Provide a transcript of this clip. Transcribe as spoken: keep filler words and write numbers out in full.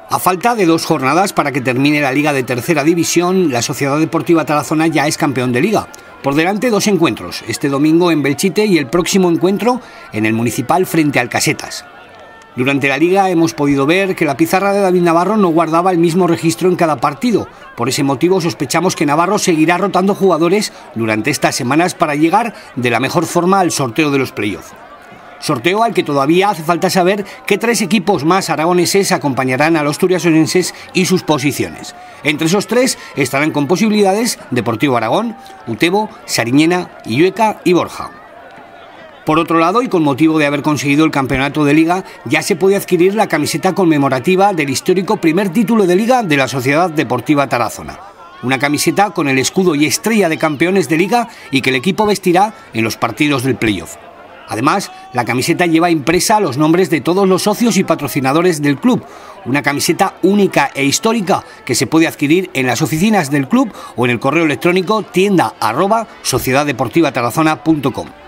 A falta de dos jornadas para que termine la Liga de Tercera División, la Sociedad Deportiva Tarazona ya es campeón de Liga. Por delante dos encuentros, este domingo en Belchite y el próximo encuentro en el Municipal frente al Casetas. Durante la Liga hemos podido ver que la pizarra de David Navarro no guardaba el mismo registro en cada partido. Por ese motivo sospechamos que Navarro seguirá rotando jugadores durante estas semanas para llegar de la mejor forma al sorteo de los playoffs. Sorteo al que todavía hace falta saber qué tres equipos más aragoneses acompañarán a los turiasonenses y sus posiciones. Entre esos tres estarán con posibilidades Deportivo Aragón, Utebo, Sariñena, Illueca y Borja. Por otro lado, y con motivo de haber conseguido el campeonato de Liga, ya se puede adquirir la camiseta conmemorativa del histórico primer título de Liga de la Sociedad Deportiva Tarazona. Una camiseta con el escudo y estrella de campeones de Liga y que el equipo vestirá en los partidos del playoff. Además, la camiseta lleva impresa los nombres de todos los socios y patrocinadores del club. Una camiseta única e histórica que se puede adquirir en las oficinas del club o en el correo electrónico tienda arroba sociedad deportiva tarazona punto com.